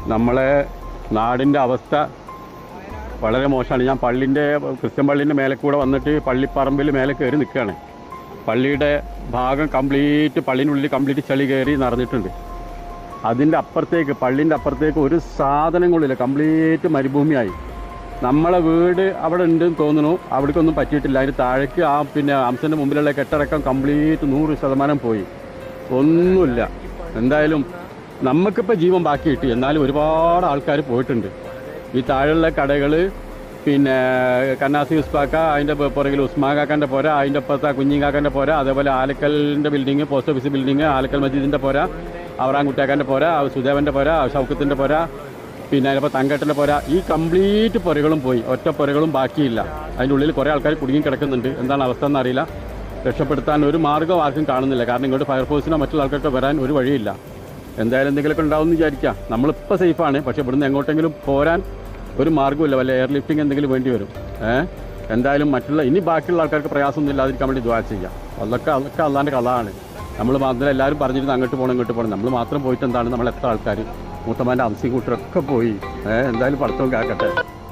നമ്മളെ നാടിൻ്റെ അവസ്ഥ വളരെ മോശമാണ്. ഞാൻ ക്രിസ്ത്യൻ പള്ളീൻ്റെ മേലെ കൂടെ വന്നിട്ട് പള്ളിപ്പറമ്പിൽ മേലെ കയറി നിൽക്കുകയാണ്. പള്ളിയുടെ ഭാഗം കംപ്ലീറ്റ്, പള്ളിനുള്ളിൽ കംപ്ലീറ്റ് ചളി കയറി നിറഞ്ഞിട്ടുണ്ട്. അതിൻ്റെ അപ്പുറത്തേക്ക്, പള്ളീൻ്റെ അപ്പുറത്തേക്ക് ഒരു സാധനങ്ങളില്ല, കംപ്ലീറ്റ് മരുഭൂമിയായി. നമ്മളെ വീട് അവിടെ ഉണ്ടെന്ന് തോന്നുന്നു, അവിടേക്കൊന്നും പറ്റിയിട്ടില്ല. അതിന് താഴേക്ക് അംസൻ്റെ മുമ്പിലുള്ള കെട്ടിടക്കം കംപ്ലീറ്റ് 100% പോയി, ഒന്നുമില്ല. എന്തായാലും നമുക്കിപ്പോൾ ജീവൻ ബാക്കി കിട്ടി. എന്നാലും ഒരുപാട് ആൾക്കാർ പോയിട്ടുണ്ട്. ഈ താഴെയുള്ള കടകൾ, കന്നാസി ഉസ്മാക്ക, അതിൻ്റെ പുറകിൽ ഉസ്മാക്കാൻ്റെ പോര, അതിൻ്റെ അപ്പുറത്തെ കുഞ്ഞിക്കാക്കൻ്റെ പോര, അതേപോലെ ആലക്കലിൻ്റെ building, post office building, Alakkal മസ്ജിദിൻ്റെ പോര, അവറാൻകുട്ടിയാക്കാൻ്റെ പോര, സുദേവൻ്റെ പോര, ഷൗക്കത്തിൻ്റെ പോര, അതിപ്പോൾ തങ്കേട്ടൻ്റെ പോര, ഈ കംപ്ലീറ്റ് പുരകളും പോയി, ഒറ്റ പുരകളും ബാക്കിയില്ല. അതിൻ്റെ ഉള്ളിൽ കുറേ ആൾക്കാർ കുടുങ്ങി കിടക്കുന്നുണ്ട്. എന്താണ് അവസ്ഥ എന്നറിയില്ല. രക്ഷപ്പെടുത്താൻ ഒരു മാർഗ്ഗം ആർക്കും കാണുന്നില്ല. കാരണം ഇങ്ങോട്ട് ഫയർഫോഴ്സിനോ മറ്റുള്ള ആൾക്കാർക്ക് വരാൻ ഒരു വഴിയില്ല. എന്തായാലും എന്തെങ്കിലുമൊക്കെ ഉണ്ടാവും എന്ന് വിചാരിക്കാം. നമ്മളിപ്പോൾ സേഫാണ്, പക്ഷേ ഇവിടുന്ന് എങ്ങോട്ടെങ്കിലും പോരാൻ ഒരു മാർഗ്ഗമില്ല. വല്ല എയർ ലിഫ്റ്റിംഗ് എന്തെങ്കിലും വേണ്ടി വരും. എന്തായാലും ഇനി ബാക്കിയുള്ള ആൾക്കാർക്ക് പ്രയാസമൊന്നും ഇല്ലാതിരിക്കാൻ വേണ്ടി ദുആ ചെയ്യാം. അതൊക്കെ അള്ളാൻ്റെ കഥയാണ്. നമ്മൾ മാത്രം എല്ലാവരും പറഞ്ഞിരുന്നു അങ്ങോട്ട് പോകണം ഇങ്ങോട്ട് പോകണം. നമ്മൾ മാത്രം പോയിട്ട് എന്താണ്, നമ്മൾ എത്ര ആൾക്കാർ, മൂത്തമാൻ്റെ അംസിയും കൂട്ടരൊക്കെ പോയി. എന്തായാലും പഠിത്തവും കേൾക്കട്ടെ.